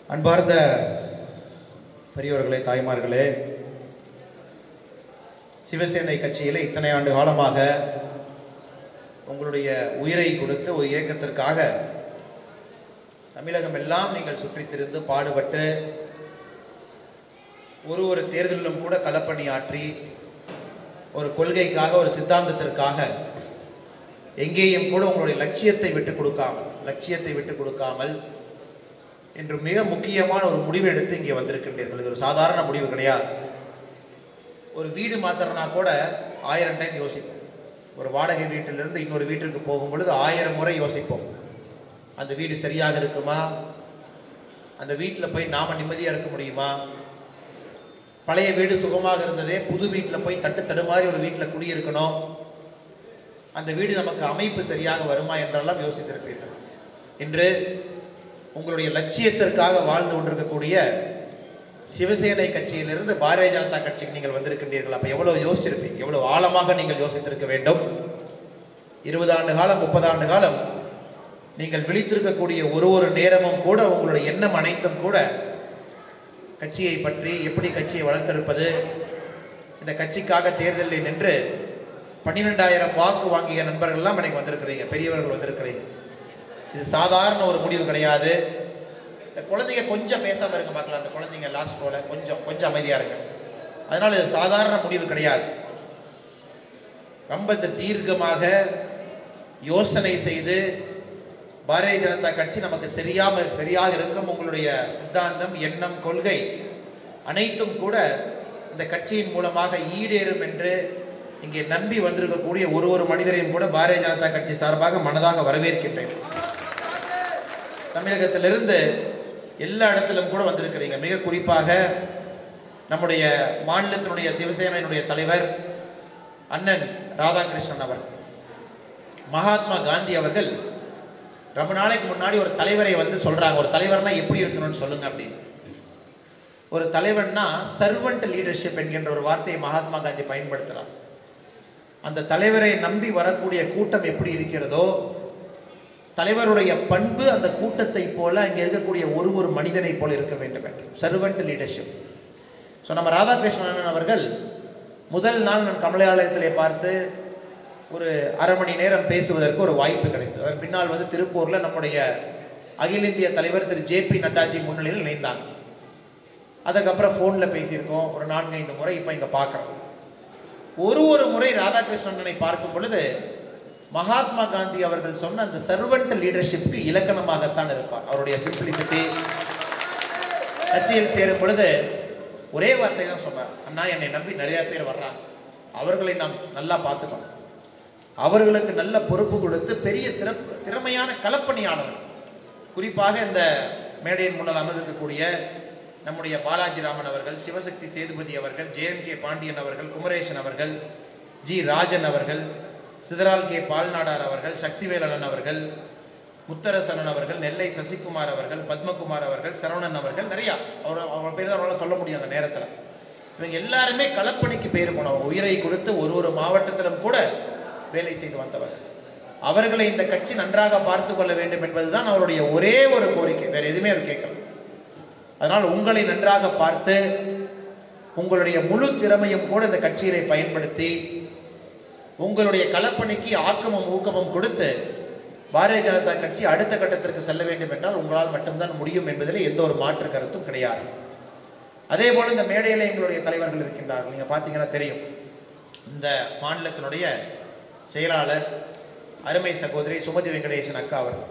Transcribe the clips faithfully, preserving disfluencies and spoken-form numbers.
அன்பார்ந்த பெரியோர்களே, தாய்மார்களே, சிவசேனை கட்சியில் இத்தனை ஆண்டு காலமாக உங்களுடைய உயிரை கொடுத்து ஒரு இயக்கத்திற்காக தமிழகம் எல்லாம் நீங்கள் சுற்றித் திரிந்து பாடுபட்டு ஒரு ஒரு தேர்தலிலும் கூட களப்பணி ஆற்றி ஒரு கொள்கைக்காக, ஒரு சித்தாந்தத்திற்காக எங்கேயும் கூட உங்களுடைய லட்சியத்தை விட்டு கொடுக்காமல் லட்சியத்தை விட்டு கொடுக்காமல் இன்று மிக முக்கியமான ஒரு முடிவு எடுத்து இங்கே வந்திருக்கின்றீர்கள். இது ஒரு சாதாரண முடிவு கிடையாது. ஒரு வீடு மாத்திரனா கூட ஆயிரம் டைம் யோசிப்போம். ஒரு வாடகை வீட்டிலிருந்து இன்னொரு வீட்டிற்கு போகும் பொழுது ஆயிரம் முறை யோசிப்போம். அந்த வீடு சரியாக இருக்குமா, அந்த வீட்டில் போய் நாம நிம்மதியாக இருக்க முடியுமா, பழைய வீடு சுகமாக இருந்ததே, புது வீட்டில் போய் தட்டு தடுமாறி ஒரு வீட்டில் குடியிருக்கணும், அந்த வீடு நமக்கு அமைப்பு சரியாக வருமா என்றெல்லாம் யோசித்திருப்பீர்கள். இன்று உங்களுடைய லட்சியத்திற்காக வாழ்ந்து கொண்டிருக்கக்கூடிய சிவசேனை கட்சியிலிருந்து பாரதிய ஜனதா கட்சிக்கு நீங்கள் வந்திருக்கின்றீர்கள். அப்போ எவ்வளவு யோசிச்சிருப்பீங்க, எவ்வளவு ஆழமாக நீங்கள் யோசித்திருக்க வேண்டும். இருபது ஆண்டு காலம், முப்பது ஆண்டு காலம் நீங்கள் விழித்திருக்கக்கூடிய ஒரு ஒரு நேரமும் கூட உங்களுடைய எண்ணம் அனைத்தும் கூட கட்சியை பற்றி, எப்படி கட்சியை வளர்த்தெடுப்பது, இந்த கட்சிக்காக தேர்தலில் நின்று பன்னிரெண்டாயிரம் வாக்கு வாங்கிய நண்பர்கள் எல்லாம் எனக்கு வந்திருக்கிறீங்க, பெரியவர்கள் வந்திருக்கிறீங்க. இது சாதாரண ஒரு முடிவு கிடையாது. இந்த குழந்தைங்க கொஞ்சம் பேசாமல் இருக்க பார்க்கலாம். அந்த குழந்தைங்க லாஸ்ட் போல கொஞ்சம் கொஞ்சம் அமைதியாக இருங்க. அதனால் இது சாதாரண முடிவு கிடையாது. ரொம்ப இந்த தீர்க்கமாக யோசனை செய்து பாரதிய ஜனதா கட்சி நமக்கு சரியாம சரியாக இருக்கும் உங்களுடைய சித்தாந்தம், எண்ணம், கொள்கை அனைத்தும் கூட இந்த கட்சியின் மூலமாக ஈடேறும் என்று இங்கே நம்பி வந்திருக்கக்கூடிய ஒரு ஒரு மனிதரையும் கூட பாரதிய ஜனதா கட்சி சார்பாக மனதாக வரவேற்கின்றேன். தமிழகத்திலிருந்து எல்லா இடத்திலும் கூட வந்திருக்கிறீங்க. மிக குறிப்பாக நம்முடைய மாநிலத்தினுடைய சிவசேனையினுடைய தலைவர் அண்ணன் ராதாகிருஷ்ணன் அவர், மகாத்மா காந்தி அவர்கள் ரொம்ப நாளைக்கு முன்னாடி ஒரு தலைவரை வந்து சொல்றாங்க, ஒரு தலைவர்னா எப்படி இருக்கணும்னு சொல்லுங்க அப்படின்னு. ஒரு தலைவர்னா சர்வன்ட் லீடர்ஷிப் என்கின்ற ஒரு வார்த்தையை மகாத்மா காந்தி பயன்படுத்துறார். அந்த தலைவரை நம்பி வரக்கூடிய கூட்டம் எப்படி இருக்கிறதோ, தலைவருடைய பண்பு அந்த கூட்டத்தை போல அங்கே இருக்கக்கூடிய ஒரு ஒரு மனிதனை போல இருக்க வேண்டும் என்று சர்வன்ட் லீடர்ஷிப். ஸோ நம்ம ராதாகிருஷ்ணன் அவர்கள் முதல் நாள் நான் கமலாலயத்திலே பார்த்து ஒரு அரை மணி நேரம் பேசுவதற்கு ஒரு வாய்ப்பு கிடைத்தது. அதன் பின்னால் வந்து திருப்பூரில் நம்முடைய அகில இந்திய தலைவர் திரு ஜே பி நட்டாஜி முன்னிலையில் இணைந்தாங்க. அதுக்கப்புறம் ஃபோனில் பேசியிருக்கோம் ஒரு நான்கு ஐந்து முறை. இப்போ இங்கே பார்க்குறோம். ஒரு ஒரு முறை ராதாகிருஷ்ணனை பார்க்கும் பொழுது மகாத்மா காந்தி அவர்கள் சொன்ன அந்த சர்வன்ட் லீடர்ஷிப்புக்கு இலக்கணமாகத்தான் இருப்பார். அவருடைய சிம்பிளிசிட்டி. கட்சியில் சேரும் பொழுது ஒரே வார்த்தை தான் சொன்னார், அண்ணா என்னை நம்பி நிறைய பேர் வர்றாங்க, அவர்களை நாம் நல்லா பார்த்துக்கணும், அவர்களுக்கு நல்ல பொறுப்பு கொடுத்து பெரிய திறப்பு திறமையான களப்பணியாளர்கள், குறிப்பாக இந்த மேடையின் முன்னால் அமர்ந்திருக்கக்கூடிய நம்முடைய பாலாஜி ராமன் அவர்கள், சிவசக்தி சேதுபதி அவர்கள், ஜே எம் கே பாண்டியன் அவர்கள், குமரேசன் அவர்கள், ஜி ராஜன் அவர்கள், சிதரால் கே பால்நாடார் அவர்கள், சக்திவேலன் அவர்கள், முத்தரசனன் அவர்கள், நெல்லை சசிகுமார் அவர்கள், பத்மகுமார் அவர்கள், சரவணன் அவர்கள், நிறையா அவர் அவங்க பேர் தான் அவரால் சொல்ல முடியும் அந்த நேரத்தில். இவங்க எல்லாருமே களப்பணிக்கு பேர் போனவங்க, உயிரை கொடுத்து ஒரு ஒரு மாவட்டத்திலும் கூட வேலை செய்து வந்தவர்கள். அவர்களை இந்த கட்சி நன்றாக பார்த்து கொள்ள வேண்டும் என்பதுதான் அவருடைய ஒரே ஒரு கோரிக்கை, வேற எதுவுமே அவர் கேட்கல. அதனால் உங்களை நன்றாக பார்த்து உங்களுடைய முழு திறமையும் கூட இந்த கட்சியிலே பயன்படுத்தி உங்களுடைய களப்பணிக்கு ஆக்கமும் ஊக்கமும் கொடுத்து பாரதிய ஜனதா கட்சி அடுத்த கட்டத்திற்கு செல்ல வேண்டும் என்றால் உங்களால் மட்டும்தான் முடியும் என்பதில் எந்த ஒரு மாற்று கருத்தும் கிடையாது. அதே போல இந்த மேடையில் எங்களுடைய தலைவர்கள் இருக்கின்றார்கள். நீங்க பார்த்தீங்கன்னா தெரியும், இந்த மாநிலத்தினுடைய செயலாளர் அருமை சகோதரி சுமதி வெங்கடேசன் அக்கா அவர்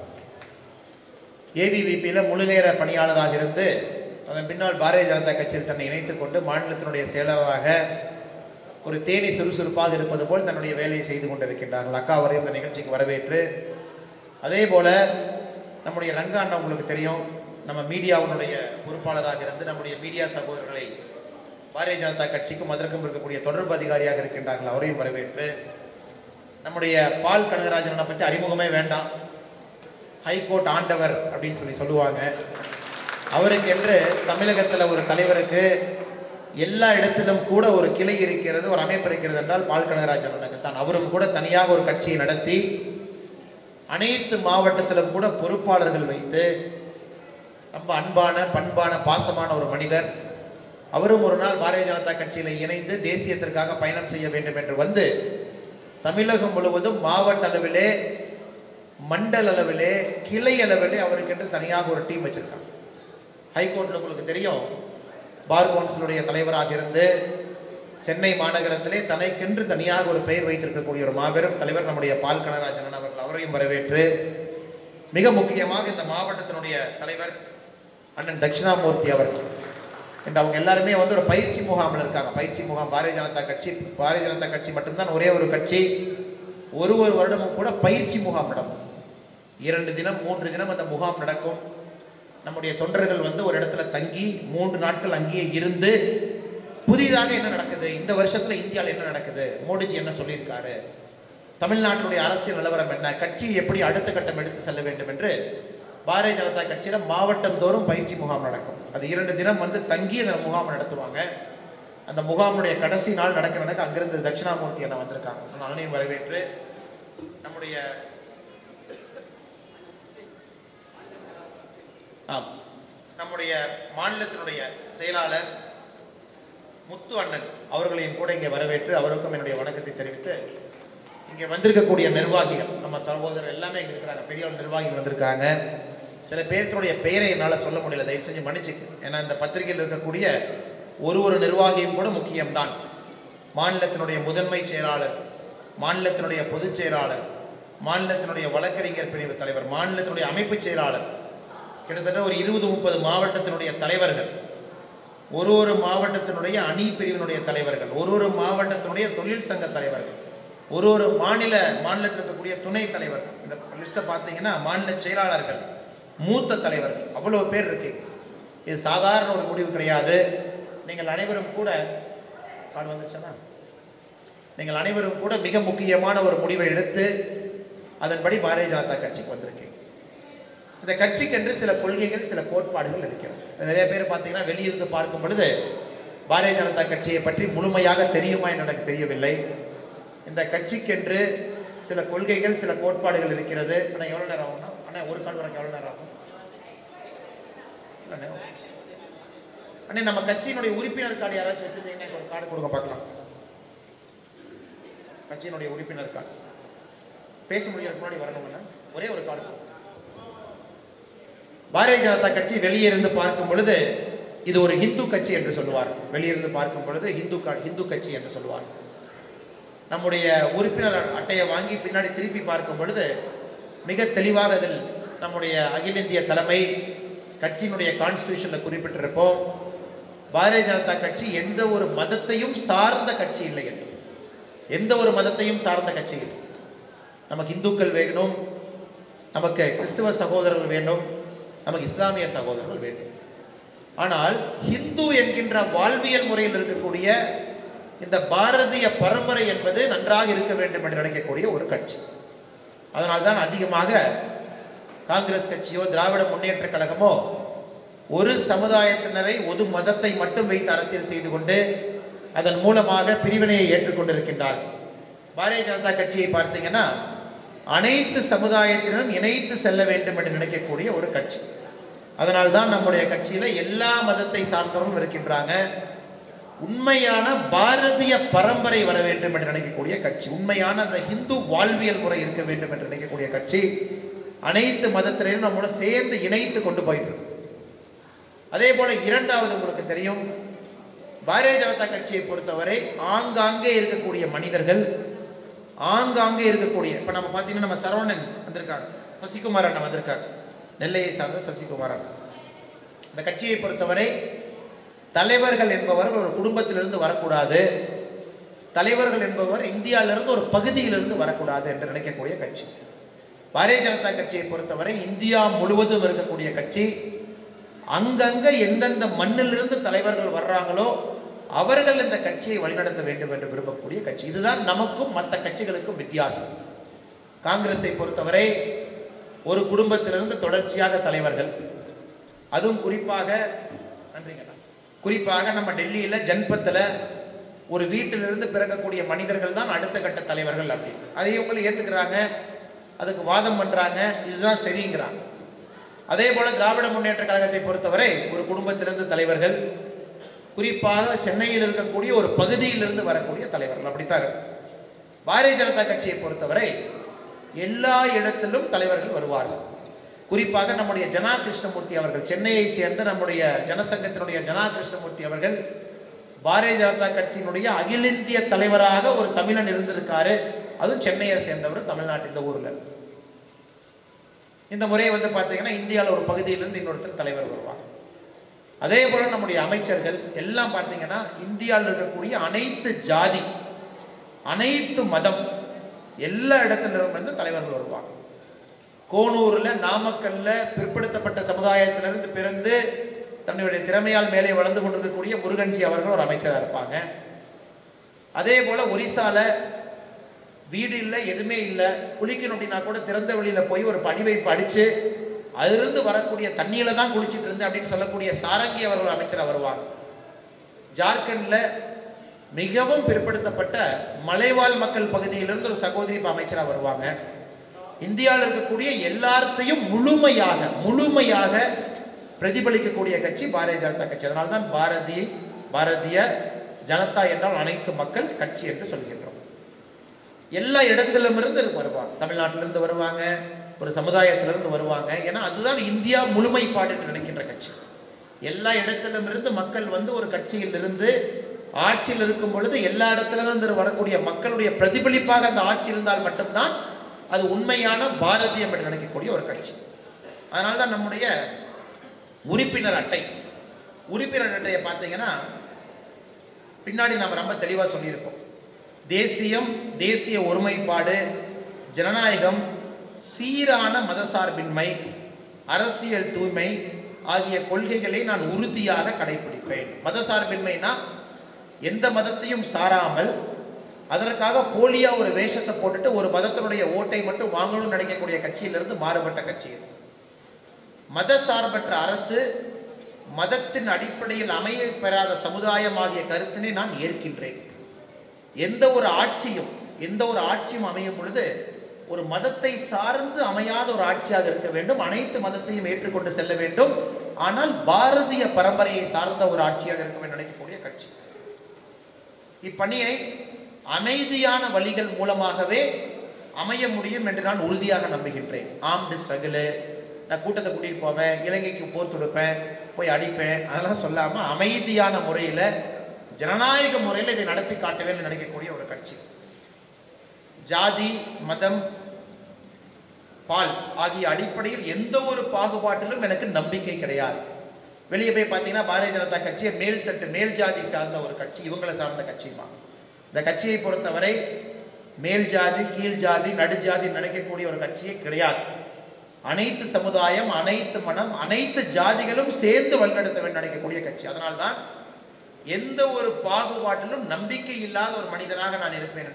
ஏவிவிபியில் முழு நேர பணியாளராக இருந்து அதன் பின்னால் பாரதிய ஜனதா கட்சியில் தன்னை இணைத்துக் கொண்டு மாநிலத்தினுடைய செயலாளராக ஒரு தேனி சுறுசுறுப்பாக இருப்பது போல் தன்னுடைய வேலையை செய்து கொண்டிருக்கின்றார்கள். அக்கா அவரை இந்த நிகழ்ச்சிக்கு வரவேற்று, அதே போல நம்முடைய ரங்கா அண்ணா உங்களுக்கு தெரியும், நம்ம மீடியாவுடைய பொறுப்பாளராக இருந்து நம்முடைய மீடியா சகோதரர்களை பாரதிய ஜனதா கட்சிக்கும் அதற்கும் இருக்கக்கூடிய தொடர்பு அதிகாரியாக இருக்கின்றார்கள், அவரையும் வரவேற்று, நம்முடைய பால் கனகராஜனை பற்றி அறிமுகமே வேண்டாம், ஹைகோர்ட் ஆண்டவர் அப்படின்னு சொல்லி சொல்லுவாங்க. அவருக்கு என்று தமிழகத்தில் ஒரு தலைவருக்கு எல்லா இடத்திலும் கூட ஒரு கிளை இருக்கிறது, ஒரு அமைப்பு இருக்கிறது என்றால் பால் கனகராஜனுக்கு தான். அவரும் கூட தனியாக ஒரு கட்சியை நடத்தி அனைத்து மாவட்டத்திலும் கூட பொறுப்பாளர்கள் வைத்து ரொம்ப அன்பான பண்பான பாசமான ஒரு மனிதர். அவரும் ஒரு நாள் பாரதிய ஜனதா கட்சியில் இணைந்து தேசியத்திற்காக பயணம் செய்ய வேண்டும் என்று வந்து தமிழகம் முழுவதும் மாவட்ட அளவிலே, மண்டல அளவிலே, கிளை அளவிலே அவருக்கு என்று தனியாக ஒரு டீம் வச்சிருக்காங்க. ஹைகோர்ட்டில் உங்களுக்கு தெரியும், பார் கவுன்சிலுடைய தலைவராக இருந்து சென்னை மாநகரத்திலே தனக்கென்று தனியாக ஒரு பெயர் வைத்திருக்கக்கூடிய ஒரு மாபெரும் தலைவர் நம்முடைய பால் கனகராஜன் அவர்கள். அவரையும் வரவேற்று மிக முக்கியமாக இந்த மாவட்டத்தினுடைய தலைவர் அண்ணன் தட்சிணாமூர்த்தி அவர்கள் என்று அவங்க எல்லாருமே வந்து ஒரு பயிற்சி முகாமில் இருக்காங்க. பயிற்சி முகாம் பாரதிய ஜனதா கட்சி பாரதிய ஜனதா கட்சி மட்டும்தான் ஒரே ஒரு கட்சி ஒரு ஒரு வருடமும் கூட பயிற்சி முகாம் நடக்கும். இரண்டு தினம் மூன்று தினம் அந்த முகாம் நடக்கும். நம்முடைய தொண்டர்கள் வந்து ஒரு இடத்துல தங்கி மூன்று நாட்கள் அங்கேயே இருந்து புதிதாக என்ன நடக்குது, இந்த வருஷத்துல இந்தியாவில் என்ன நடக்குது, மோடிஜி என்ன சொல்லியிருக்காரு, தமிழ்நாட்டினுடைய அரசியல் நிலவரம் என்ன, கட்சி எப்படி அடுத்த கட்டம் எடுத்து செல்ல வேண்டும் என்று பாரதிய ஜனதா கட்சியில மாவட்டம் தோறும் பயிற்சி முகாம் நடக்கும். அது இரண்டு தினம் வந்து தங்கி அந்த முகாம் நடத்துவாங்க. அந்த முகாமுடைய கடைசி நாள் நடக்க நடக்க அங்கிருந்து தட்சிணாமூர்த்தி என்ன வந்திருக்காங்க. அனைவரையும் வரவேற்று நம்முடைய நம்முடைய மாநிலத்தினுடைய செயலாளர் முத்து அண்ணன் அவர்களையும் கூட இங்கே வரவேற்று அவருக்கும் என்னுடைய வணக்கத்தை தெரிவித்து, இங்கே வந்திருக்கக்கூடிய நிர்வாகிகள் நம்ம சகோதரர் எல்லாமே இங்கே இருக்கிறாங்க. பெரிய நிர்வாகிகள் வந்திருக்காங்க. சில பேர்த்துடைய பெயரை என்னால் சொல்ல முடியல, தயவு செஞ்சு மன்னிச்சுக்கு. ஏன்னா இந்த பத்திரிகையில் இருக்கக்கூடிய ஒரு ஒரு நிர்வாகியும் கூட முக்கியம்தான். மாநிலத்தினுடைய முதன்மை செயலாளர், மாநிலத்தினுடைய பொதுச் செயலாளர், மாநிலத்தினுடைய வழக்கறிஞர் பிரிவு தலைவர், மாநிலத்தினுடைய அமைப்பு செயலாளர், கிட்டத்தட்ட ஒரு இருபது முப்பது மாவட்டத்தினுடைய தலைவர்கள், ஒரு ஒரு மாவட்டத்தினுடைய அணி பிரிவினுடைய தலைவர்கள், ஒரு ஒரு மாவட்டத்தினுடைய தொழில் சங்க தலைவர்கள், ஒரு ஒரு மாநில மாநிலத்தில் இருக்கக்கூடிய துணை தலைவர்கள், இந்த லிஸ்ட்டை பார்த்தீங்கன்னா மாநில செயலாளர்கள், மூத்த தலைவர்கள், அவ்வளோ பேர் இருக்கு. இது சாதாரண ஒரு முடிவு கிடையாது. நீங்கள் அனைவரும் கூட கால் வந்துச்சுன்னா நீங்கள் அனைவரும் கூட மிக முக்கியமான ஒரு முடிவை எடுத்து அதன்படி பாரதிய ஜனதா கட்சிக்கு வந்திருக்கீங்க. இந்த கட்சிக்கென்று சில கொள்கைகள், சில கோட்பாடுகள் இருக்கிறது. நிறைய பேர் பார்த்தீங்கன்னா வெளியிருந்து பார்க்கும் பொழுது பாரதிய ஜனதா கட்சியை பற்றி முழுமையாக தெரியுமா என்று எனக்கு தெரியவில்லை. இந்த கட்சிக்கென்று சில கொள்கைகள், சில கோட்பாடுகள் இருக்கிறது. ஆனால் எவ்வளோ நேரம் ஆகும்னா, ஆனால் ஒரு கால் வரைக்கும் எவ்வளோ நேரம் ஆகும்? அண்ணே, நம்ம கட்சியினுடைய உறுப்பினர் கார்டு யாராச்சும் வச்சிருந்தீங்கன்னா ஒரு கார்டு கொடுங்க பார்க்கலாம். கட்சியினுடைய உறுப்பினர் கார்டு பேச முடியறதுக்கு முன்னாடி வரணும்னா ஒரே ஒரு கார்டு. பாரதிய ஜனதா கட்சி வெளியே இருந்து பார்க்கும் பொழுது இது ஒரு இந்து கட்சி என்று சொல்லுவார். வெளியிருந்து பார்க்கும் பொழுது இந்து இந்து கட்சி என்று சொல்லுவார். நம்முடைய உறுப்பினர் அட்டையை வாங்கி பின்னாடி திருப்பி பார்க்கும் பொழுது மிக தெளிவாக அதில் நம்முடைய அகில இந்திய தலைமை கட்சியினுடைய கான்ஸ்டிடியூஷன்ல குறிப்பிட்டிருப்போம். பாரதிய ஜனதா கட்சி எந்த ஒரு மதத்தையும் சார்ந்த கட்சி இல்லை என்று. எந்த ஒரு மதத்தையும் சார்ந்த கட்சி இல்லை. நமக்கு இந்துக்கள் வேணும், நமக்கு கிறிஸ்தவ சகோதரர்கள் வேண்டும், நமக்கு இஸ்லாமிய சகோதரர்கள் வேண்டும். ஆனால் ஹிந்து என்கின்ற வாழ்வியல் முறையில் இருக்கக்கூடிய இந்த பாரதிய பரம்பரை என்பது நன்றாக இருக்க வேண்டும் என்று நினைக்கக்கூடிய ஒரு கட்சி. அதனால்தான் அதிகமாக காங்கிரஸ் கட்சியோ திராவிட முன்னேற்ற கழகமோ ஒரு சமுதாயத்தினரை ஒரு மதத்தை மட்டும் வைத்து அரசியல் செய்து கொண்டு அதன் மூலமாக பிரிவினையை ஏற்றுக்கொண்டிருக்கின்றார்கள். பாரதிய ஜனதா கட்சியை பார்த்தீங்கன்னா அனைத்து சமுதாயத்தினரும் இணைத்து செல்ல வேண்டும் என்று நினைக்கக்கூடிய ஒரு கட்சி. அதனால்தான் நம்முடைய கட்சியில எல்லா மதத்தை சார்ந்தவர்களும் இருக்கின்றாங்க. உண்மையான பாரதிய பரம்பரை வர வேண்டும் என்று நினைக்கக்கூடிய கட்சி, உண்மையான அந்த இந்து வாழ்வியல் முறை இருக்க வேண்டும் என்று நினைக்கக்கூடிய கட்சி அனைத்து மதத்தினரும் நம்மளோட சேர்ந்து இணைத்து கொண்டு போயிட்டு இருக்கு. அதே போல இரண்டாவது, உங்களுக்கு தெரியும், பாரதிய ஜனதா கட்சியை பொறுத்தவரை ஆங்காங்கே இருக்கக்கூடிய மனிதர்கள், ஆங்காங்கே இருக்கக்கூடிய, இப்ப நம்ம பார்த்தீங்கன்னா நம்ம சரவணன் வந்திருக்காங்க, சசிகுமார் அண்ணன் வந்திருக்காங்க, நெல்லையை சார்ந்த சசிகுமார் அண்ணன். இந்த கட்சியை பொறுத்தவரை தலைவர்கள் என்பவர்கள் ஒரு குடும்பத்திலிருந்து வரக்கூடாது, தலைவர்கள் என்பவர் இந்தியாவிலிருந்து ஒரு பகுதியிலிருந்து வரக்கூடாது என்று நினைக்கக்கூடிய கட்சி. பாரதிய ஜனதா கட்சியை பொறுத்தவரை இந்தியா முழுவதும் இருக்கக்கூடிய கட்சி. அங்கங்க எந்தெந்த மண்ணிலிருந்து தலைவர்கள் வர்றாங்களோ அவர்கள் இந்த கட்சியை வழிநடத்த வேண்டும் என்று விரும்பக்கூடிய கட்சி. இதுதான் நமக்கும் மற்ற கட்சிகளுக்கும் வித்தியாசம். காங்கிரஸை பொறுத்தவரை ஒரு குடும்பத்திலிருந்து தொடர்ச்சியாக தலைவர்கள், அதுவும் குறிப்பாக நன்றிங்க குறிப்பாக நம்ம டெல்லியில ஜன்பத்தில் ஒரு வீட்டிலிருந்து பிறக்கக்கூடிய மனிதர்கள் தான் அடுத்த கட்ட தலைவர்கள் அப்படின்னு அதை இவங்களும் ஏத்துக்கிறாங்க, அதுக்கு வாதம் பண்றாங்க, இதுதான் சரிங்கிறாங்க. அதே போல திராவிட முன்னேற்ற கழகத்தை பொறுத்தவரை ஒரு குடும்பத்திலிருந்து தலைவர்கள், குறிப்பாக சென்னையில் இருக்கக்கூடிய ஒரு பகுதியிலிருந்து வரக்கூடிய தலைவர்கள் அப்படித்தான் இருக்கு. பாரதிய ஜனதா கட்சியை பொறுத்தவரை எல்லா இடத்திலும் தலைவர்கள் வருவார்கள். குறிப்பாக நம்முடைய ஜனா கிருஷ்ணமூர்த்தி அவர்கள், சென்னையை சேர்ந்த நம்முடைய ஜனசங்கத்தினுடைய ஜனா கிருஷ்ணமூர்த்தி அவர்கள் பாரதிய ஜனதா கட்சியினுடைய அகில இந்திய தலைவராக ஒரு தமிழன் இருந்திருக்காரு. அதுவும் சென்னையை சேர்ந்தவர், தமிழ்நாட்டு இந்த ஊர்ல இருந்து. இந்த முறை வந்து பார்த்தீங்கன்னா இந்தியாவில் ஒரு பகுதியிலிருந்து இன்னொருத்தர் தலைவர் வருவாங்க. அதே போல நம்முடைய அமைச்சர்கள் எல்லாம் பார்த்தீங்கன்னா இந்தியாவில் இருக்கக்கூடிய அனைத்து ஜாதி, அனைத்து மதம், எல்லா இடத்திலிருந்து வந்து தலைவர்கள் வருவாங்க. கோனூர்ல, நாமக்கல்ல பிற்படுத்தப்பட்ட சமுதாயத்திலிருந்து பிறந்து தன்னுடைய திறமையால் மேலே வளர்ந்து கொண்டிருக்கக்கூடிய முருகன்ஜி அவர்கள் ஒரு அமைச்சராக இருப்பாங்க. அதே போல ஒரிசால வீடு இல்லை, எதுவுமே இல்லை, குளிக்கணும் அப்படின்னா கூட திறந்த வெளியில போய் ஒரு படிவைப்பு அடிச்சு அதிலிருந்து வரக்கூடிய தண்ணியில தான் குளிச்சுட்டு இருந்து அப்படின்னு சொல்லக்கூடிய சாரங்கி அவர்கள் அமைச்சராக வருவாங்க. ஜார்க்கண்ட்ல மிகவும் பிற்படுத்தப்பட்ட மலைவாழ் மக்கள் பகுதியிலிருந்து ஒரு சகோதரி அமைச்சராக வருவாங்க. இந்தியாவில் இருக்கக்கூடிய எல்லாத்தையும் முழுமையாக முழுமையாக பிரதிபலிக்கக்கூடிய கட்சி பாரதிய ஜனதா கட்சி. அதனால்தான் பாரதிய பாரதிய ஜனதா என்றால் அனைத்து மக்கள் கட்சி என்று சொல்கின்றோம். எல்லா இடத்திலும் இருந்து வருவாங்க, தமிழ்நாட்டிலிருந்து வருவாங்க, ஒரு சமுதாயத்திலிருந்து வருவாங்க. ஏன்னா அதுதான் இந்தியா முழுமைப்பாடு என்று நினைக்கின்ற கட்சி. எல்லா இடத்திலும் இருந்து மக்கள் வந்து ஒரு கட்சியில் இருந்து ஆட்சியில் இருக்கும் பொழுது எல்லா இடத்திலிருந்து வரக்கூடிய மக்களுடைய பிரதிபலிப்பாக அந்த ஆட்சி இருந்தால் மட்டும்தான் அது உண்மையான பாரதியம் என்று நினைக்கக்கூடிய ஒரு கட்சி. அதனால்தான் நம்முடைய உறுப்பினர் அட்டை உறுப்பினர் அட்டையை பார்த்தீங்கன்னா பின்னாடி நம்ம ரொம்ப தெளிவாக சொல்லியிருக்கோம். தேசியம், தேசிய ஒருமைப்பாடு, ஜனநாயகம், சீரான மதசார்பின்மை, அரசியல் தூய்மை ஆகிய கொள்கைகளை நான் உறுதியாக கடைபிடிப்பேன். மதசார்பின்மைனா எந்த மதத்தையும் சாராமல் அதற்காக போலியா ஒரு வேஷத்தை போட்டுட்டு ஒரு மதத்தினுடைய ஓட்டை மட்டும் வாங்கணும்னு நினைக்கக்கூடிய கட்சியிலிருந்து மாறுபட்ட கட்சி. மத சார்பற்ற அரசு, மதத்தின் அடிப்படையில் அமைய பெறாத சமுதாயம் ஆகிய கருத்தினை நான் ஏற்கின்றேன். எந்த ஒரு ஆட்சியும் எந்த ஒரு ஆட்சியும் அமையும் பொழுது ஒரு மதத்தை சார்ந்து அமையாத ஒரு ஆட்சியாக இருக்க வேண்டும். அனைத்து மதத்தையும் ஏற்றுக்கொண்டு செல்ல வேண்டும். ஆனால் பாரதிய பரம்பரையை சார்ந்த ஒரு ஆட்சியாக இருக்க வேண்டும் நினைக்கக்கூடிய கட்சி. இப்பணியை அமைதியான வழிகள் மூலமாகவே அமைய முடியும் என்று நான் உறுதியாக நம்புகின்றேன். ஆம்டு ஸ்ட்ரகிள், நான் கூட்டத்தை கூட்டிகிட்டு போவேன், இலங்கைக்கு போர் தொடுப்பேன், போய் அடிப்பேன், அதெல்லாம் சொல்லாமல் அமைதியான முறையில் ஜனநாயக முறையில் இதை நடத்தி காட்டுவேன் நினைக்கக்கூடிய ஒரு கட்சி. ஜாதி, மதம், பால் ஆகிய அடிப்படையில் எந்த ஒரு பாகுபாட்டிலும் எனக்கு நம்பிக்கை கிடையாது. வெளியே போய் பார்த்தீங்கன்னா பாரதிய ஜனதா கட்சியை மேல்தட்டு மேல் ஜாதி சார்ந்த ஒரு கட்சி, இவங்களை சார்ந்த கட்சிமா. இந்த கட்சியை பொறுத்தவரை மேல் ஜாதி, கீழ் ஜாதி, நடுஜாதி நினைக்கக்கூடிய ஒரு கட்சியே கிடையாது. அனைத்து சமுதாயம், அனைத்து மனம், அனைத்து ஜாதிகளும் சேர்ந்து வழிநடத்த வேண்டும் நினைக்கக்கூடிய கட்சி. அதனால்தான் எந்த ஒரு பாகுபாட்டிலும் நம்பிக்கை இல்லாத ஒரு மனிதனாக நான் இருப்பேன்.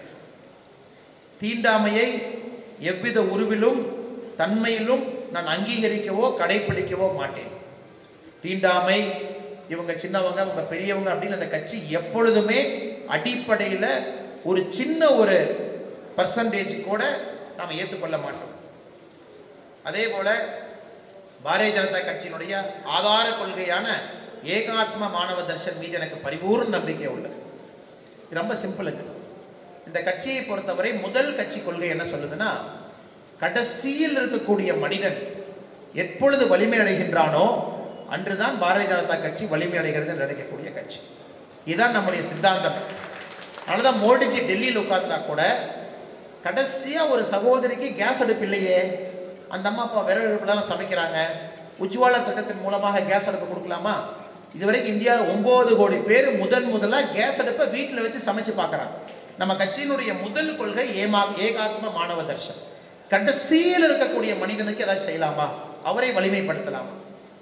தீண்டாமையை எவ்வித உருவிலும் தன்மையிலும் நான் அங்கீகரிக்கவோ கடைபிடிக்கவோ மாட்டேன். தீண்டாமை, இவங்க சின்னவங்க, இவங்க பெரியவங்க அப்படின்னு அந்த கட்சி எப்பொழுதுமே அடிப்படையில் ஒரு சின்ன ஒரு பர்சன்டேஜ் கூட நாம் ஏற்றுக்கொள்ள மாட்டோம். அதே போல பாரதிய ஜனதா கட்சியினுடைய ஆதார கொள்கையான ஏகாத்ம மாணவ தர்ஷன் மீது எனக்கு பரிபூர்ண நம்பிக்கை உள்ளது. இது ரொம்ப சிம்பிளுங்க. இந்த கட்சியை பொறுத்தவரை முதல் கட்சி கொள்கை என்ன சொல்லுதுன்னா, கடைசியில் இருக்கக்கூடிய மனிதன் எப்பொழுது வலிமை அடைகின்றானோ அன்றுதான் பாரதிய ஜனதா கட்சி வலிமை அடைகிறது நினைக்கக்கூடிய கட்சி. இதுதான் நம்முடைய சித்தாந்தம். அதனாலதான் மோடிஜி டெல்லியில் உட்கார்ந்தா கூட கடைசியா ஒரு சகோதரிக்கு கேஸ் அடுப்பு இல்லையே, அந்த அம்மா அப்பா விறகு அடுப்புலாம் சமைக்கிறாங்க, உஜ்வாலா திட்டத்தின் மூலமாக கேஸ் அடுப்பு கொடுக்கலாமா? இதுவரைக்கும் இந்தியாவில் ஒன்பது கோடி பேர் முதன் முதலாக கேஸ் அடுப்பை வீட்டில் வச்சு சமைச்சு பார்க்குறாங்க. நம்ம கட்சியினுடைய முதல் கொள்கை ஏமா ஏகாத்ம மாணவ தர்ஷன். கடைசியில் இருக்கக்கூடிய மனிதனுக்கு ஏதாச்சும் செய்யலாமா, அவரை வலிமைப்படுத்தலாமா?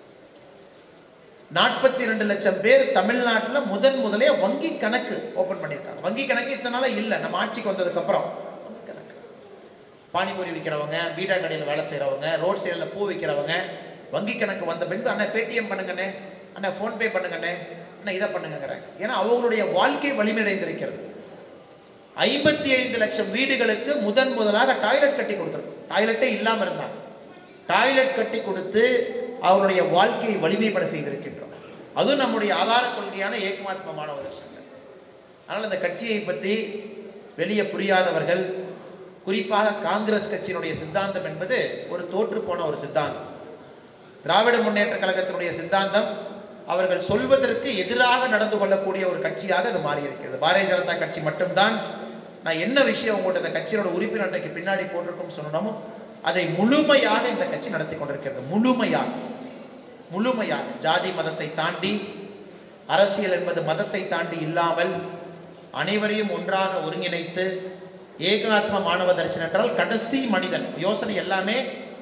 நாற்பத்தி ரெண்டு லட்சம் பேர் தமிழ்நாட்டில் முதன் முதலே வங்கி கணக்கு ஓபன் பண்ணியிருக்காங்க. வங்கி கணக்கு இத்தனால இல்லை, நம்ம ஆட்சிக்கு வந்ததுக்கு அப்புறம் வங்கி கணக்கு. பானிபூரி விற்கிறவங்க, பீடா கடையில் வேலை செய்கிறவங்க, ரோட் சைடில் பூ விற்கிறவங்க, வங்கி கணக்கு வந்த பின்பு அண்ணா பேடிஎம் பண்ணுங்கண்ணே, அண்ணா ஃபோன்பே பண்ணுங்கண்ணே, அண்ணா இதை பண்ணுங்கிறேன். ஏன்னா அவங்களுடைய வாழ்க்கை வலிமையடைந்திருக்கிறது. ஐம்பத்தி ஐந்து லட்சம் வீடுகளுக்கு முதன் முதலாக டாய்லெட் கட்டி கொடுத்துருக்கு. டாய்லெட்டே இல்லாமல் இருந்தாங்க. டாய்லெட் கட்டி கொடுத்து அவருடைய வாழ்க்கையை வலிமைப்பட செய்திருக்கின்றோம். அதுவும் நம்முடைய ஆதார கொள்கையான ஏகமாத்ம மாணவ தர்ஷனங்கள். அதனால் இந்த கட்சியை பற்றி வெளியே புரியாதவர்கள், குறிப்பாக காங்கிரஸ் கட்சியினுடைய சித்தாந்தம் என்பது ஒரு தோற்று போன ஒரு சித்தாந்தம். திராவிட முன்னேற்ற கழகத்தினுடைய சித்தாந்தம் அவர்கள் சொல்வதற்கு எதிராக நடந்து கொள்ளக்கூடிய ஒரு கட்சியாக அது மாறி இருக்கிறது. பாரதிய ஜனதா கட்சி மட்டும்தான் நான் என்ன விஷயம் உங்கள்கிட்ட இந்த கட்சியோட உறுப்பினர் அன்றைக்கு பின்னாடி போட்டிருக்கோம் சொன்னோமோ அதை முழுமையாக இந்த கட்சி நடத்தி கொண்டிருக்கிறது. முழுமையாக முழுமையாக ஜாதி மதத்தை தாண்டி, அரசியல் என்பது மதத்தை தாண்டி இல்லாமல் அனைவரையும் ஒன்றாக ஒருங்கிணைத்து ஏகாத்ம மாணவ தர்ஷன் என்றால் கடைசி மனிதன் யோசனை எல்லாமே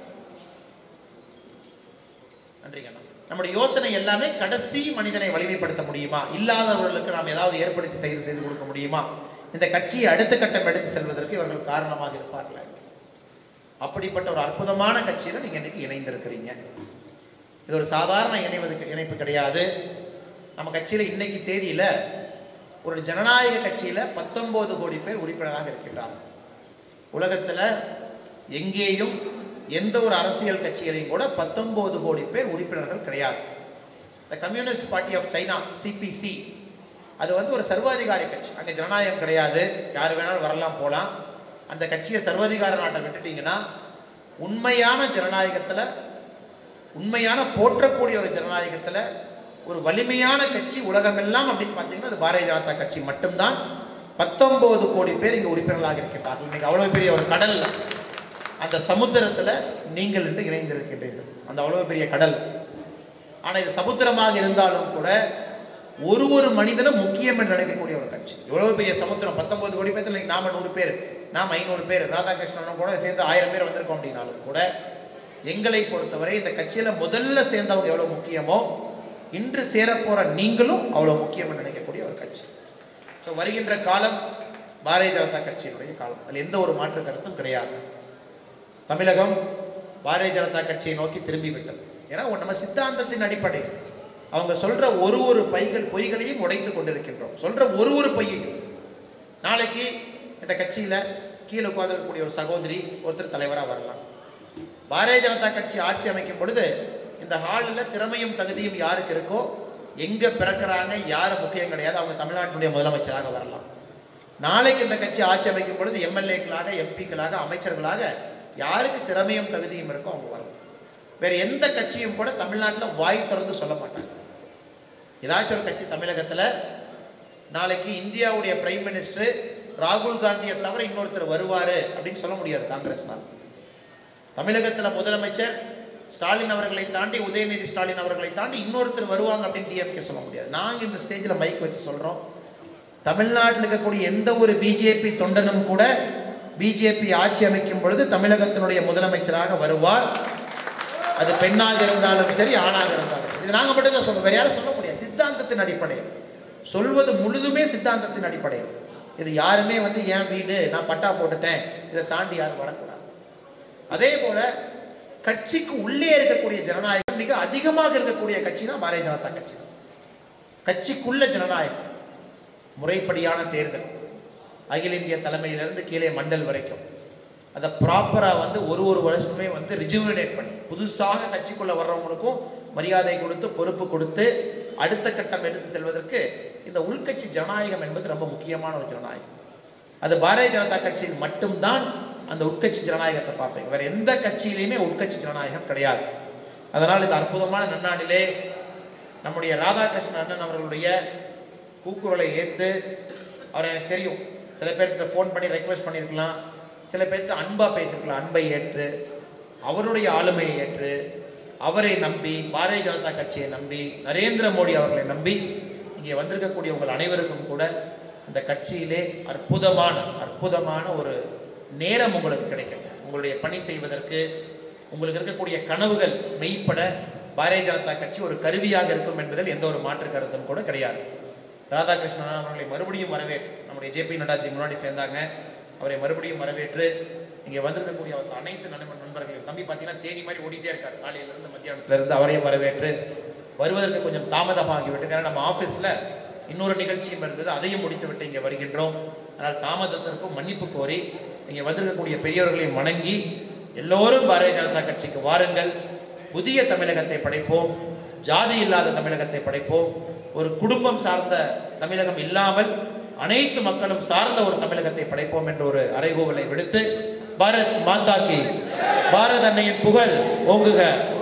நம்முடைய யோசனை எல்லாமே கடைசி மனிதனை வலிமைப்படுத்த முடியுமா, இல்லாதவர்களுக்கு நாம் ஏதாவது ஏற்படுத்தி தயார் செய்து கொடுக்க முடியுமா, இந்த கட்சியை அடுத்த கட்டம் எடுத்து செல்வதற்கு இவர்கள் காரணமாக இருப்பார்கள். அப்படிப்பட்ட ஒரு அற்புதமான கட்சியில் நீங்கள் இன்னைக்கு இணைந்திருக்கிறீங்க. இது ஒரு சாதாரண இணைவது இணைப்பு கிடையாது. நம்ம கட்சியில் இன்னைக்கு தேதியில் ஒரு ஜனநாயக கட்சியில் பத்தொன்பது கோடி பேர் உறுப்பினராக இருக்கின்றார்கள். உலகத்தில் எங்கேயும் எந்த ஒரு அரசியல் கட்சிகளையும் கூட பத்தொன்பது கோடி பேர் உறுப்பினர்கள் கிடையாது. The communist party of China CPC அது வந்து ஒரு சர்வாதிகாரி கட்சி. அங்கே ஜனநாயகம் கிடையாது, யார் வேணாலும் வரலாம் போகலாம். அந்த கட்சியை சர்வாதிகார நாட்டை விட்டுட்டீங்கன்னா உண்மையான ஜனநாயகத்தில், உண்மையான போற்றக்கூடிய ஒரு ஜனநாயகத்தில் ஒரு வலிமையான கட்சி உலகமெல்லாம் அப்படின்னு பார்த்தீங்கன்னா அது பாரதிய ஜனதா கட்சி மட்டும்தான். பத்தொன்பது கோடி பேர் இங்கே உறுப்பினர்களாக இருக்கின்றார்கள். இன்னைக்கு அவ்வளோ பெரிய ஒரு கடல், அந்த சமுத்திரத்தில் நீங்கள் என்று இணைந்திருக்கின்றீர்கள். அந்த அவ்வளோ பெரிய கடல். ஆனால் இது சமுத்திரமாக இருந்தாலும் கூட ஒரு ஒரு மனிதனும் முக்கியம் என்று நினைக்கக்கூடிய ஒரு கட்சி. எவ்வளோ பெரிய சமுத்திரம், பத்தொன்பது கோடி பேர். இன்னைக்கு நாம நூறு பேர், நாம் ஐநூறு பேர், ராதாகிருஷ்ணனும் கூட சேர்ந்து ஆயிரம் பேர் வந்திருக்கோம். அப்படின்னாலும் கூட எங்களை பொறுத்தவரை இந்த கட்சியில் முதல்ல சேர்ந்தவங்க எவ்வளோ முக்கியமோ இன்று சேரப்போகிற நீங்களும் அவ்வளோ முக்கியம் என்று நினைக்கக்கூடிய ஒரு கட்சி. ஸோ வருகின்ற காலம் பாரதிய ஜனதா கட்சியினுடைய காலம், அதில் எந்த ஒரு மாற்று கருத்தும் கிடையாது. தமிழகம் பாரதிய ஜனதா கட்சியை நோக்கி திரும்பி விட்டது. ஏன்னா நம்ம சித்தாந்தத்தின் அடிப்படை அவங்க சொல்ற ஒரு ஒரு பைகள் பொய்களையும் உடைத்து கொண்டிருக்கின்றோம். சொல்ற ஒரு ஒரு பொய்யையும் நாளைக்கு இந்த கட்சியில கீழே உட்கார்ந்திருக்கக்கூடிய ஒரு சகோதரி ஒருத்தர் தலைவராக வரலாம். பாரதிய ஜனதா கட்சி ஆட்சி அமைக்கும் பொழுது இந்த ஹாலில் திறமையும் தகுதியும் யாருக்கு இருக்கோ, எங்க பிறக்கிறாங்க, யாரு முக்கியம் கிடையாது, அவங்க தமிழ்நாட்டினுடைய முதலமைச்சராக வரலாம். நாளைக்கு இந்த கட்சி ஆட்சி அமைக்கும் பொழுது எம்எல்ஏக்களாக, எம்பிக்களாக, அமைச்சர்களாக யாருக்கு திறமையும் தகுதியும் இருக்கோ அவங்க வரலாம். வேற எந்த கட்சியும் கூட தமிழ்நாட்டில் வாய் திறந்து சொல்ல மாட்டாங்க. ஏதாச்சும் ஒரு கட்சி தமிழகத்தில் நாளைக்கு இந்தியாவுடைய பிரைம் மினிஸ்டர் ராகுல் காந்தியை தவிர இன்னொருத்தர் வருவாரு அப்படின்னு சொல்ல முடியாது காங்கிரஸ்னால். தமிழகத்தில் முதலமைச்சர் ஸ்டாலின் அவர்களை தாண்டி, உதயநிதி ஸ்டாலின் அவர்களை தாண்டி இன்னொருத்தர் வருவாங்க அப்படின்னு டிஎம்கே சொல்ல முடியாது. நாங்கள் இந்த ஸ்டேஜில் மைக் வச்சு சொல்கிறோம், தமிழ்நாட்டில் இருக்கக்கூடிய எந்த ஒரு பிஜேபி தொண்டனும் கூட பிஜேபி ஆட்சி அமைக்கும் பொழுது தமிழகத்தினுடைய முதலமைச்சராக வருவார். அது பெண்ணாக இருந்தாலும் சரி, ஆணாக இருந்தாலும். இது நாங்கள் மட்டும் தான் சொல்லுவோம், வேற யாரும் சொல்ல முடியாது. சித்தாந்தத்தின் அடிப்படையில் சொல்வது முழுதுமே சித்தாந்தத்தின் அடிப்படையில். இது யாருமே வந்து என் வீடு, நான் பட்டா போட்டுட்டேன், இதை தாண்டி யாரும் வரக்கூடாது. அதே போல கட்சிக்கு உள்ளே இருக்கக்கூடிய ஜனநாயகம் மிக அதிகமாக இருக்கக்கூடிய கட்சி தான் பாரதிய ஜனதா கட்சி. கட்சிக்குள்ள ஜனநாயகம், முறைப்படியான தேர்தல், அகில இந்திய தலைமையிலிருந்து கீழே மண்டல் வரைக்கும் அதை ப்ராப்பராக வந்து ஒரு ஒரு வருஷமே வந்து ரிஜுவினேட் பண்ணி புதுசாக கட்சிக்குள்ளே வர்றவங்களுக்கும் மரியாதை கொடுத்து பொறுப்பு கொடுத்து அடுத்த கட்டம் எடுத்து செல்வதற்கு இந்த உள்கட்சி ஜனநாயகம் என்பது ரொம்ப முக்கியமான ஒரு ஜனநாயகம். அது பாரதிய ஜனதா கட்சியில் மட்டும்தான் அந்த உட்கட்சி ஜனநாயகத்தை பார்ப்பீங்க. வேற எந்த கட்சியிலையுமே உட்கட்சி ஜனநாயகம் கிடையாது. அதனால் இந்த அற்புதமான நன்னாளிலே நம்முடைய ராதாகிருஷ்ணன் அண்ணன் அவர்களுடைய கூக்குரலை ஏற்று, அவர் எனக்கு தெரியும் சில பேர்கிட்ட ஃபோன் பண்ணி ரெக்வெஸ்ட் பண்ணியிருக்கலாம், சில பேர்த்து அன்பாக பேசியிருக்கலாம், அன்பை ஏற்று அவருடைய ஆளுமையை ஏற்று அவரை நம்பி பாரதிய ஜனதா கட்சியை நம்பி நரேந்திர மோடி அவர்களை நம்பி இங்கே வந்திருக்கக்கூடிய உங்கள் அனைவருக்கும் கூட இந்த கட்சியிலே அற்புதமான அற்புதமான ஒரு நேரம் உங்களுக்கு கிடைக்கும். உங்களுடைய பணி செய்வதற்கு உங்களுக்கு இருக்கக்கூடிய கனவுகள் மெய்ப்பட பாரதிய ஜனதா கட்சி ஒரு கருவியாக இருக்கும் என்பதில் எந்த ஒரு மாற்று கருத்தும் கூட கிடையாது. ராதாகிருஷ்ணன் அவர்களை மறுபடியும் வரவேற்று, நம்முடைய ஜே பி நட்டாஜி முன்னாடி சேர்ந்தாங்க, அவரை மறுபடியும் வரவேற்று இங்கே வந்திருக்கக்கூடிய அவர் அனைத்து நண்பர் நண்பர்களையும் தம்பி பார்த்தீங்கன்னா தேனி மாதிரி ஓடிட்டே இருக்கார், காலையிலிருந்து மத்தியானத்திலிருந்து அவரையும் வரவேற்று வருவதற்கு கொஞ்சம் தாமதமாகிவிட்டது. ஏன்னா நம்ம ஆஃபீஸில் இன்னொரு நிகழ்ச்சியும் இருந்தது, அதையும் முடித்து விட்டு இங்கே வருகின்றோம். அதனால் தாமதத்திற்கும் மன்னிப்பு கோரி இங்கே வந்திருக்கக்கூடிய பெரியவர்களையும் வணங்கி எல்லோரும் பாரதிய ஜனதா கட்சிக்கு வாருங்கள், புதிய தமிழகத்தை படைப்போம், ஜாதி இல்லாத தமிழகத்தை படைப்போம், ஒரு குடும்பம் சார்ந்த தமிழகம் இல்லாமல் அனைத்து மக்களும் சார்ந்த ஒரு தமிழகத்தை படைப்போம் என்ற ஒரு அறைகூவலை விடுத்து, பாரத் மாதா கி, பாரத அன்னையின் புகழ் ஓங்குக.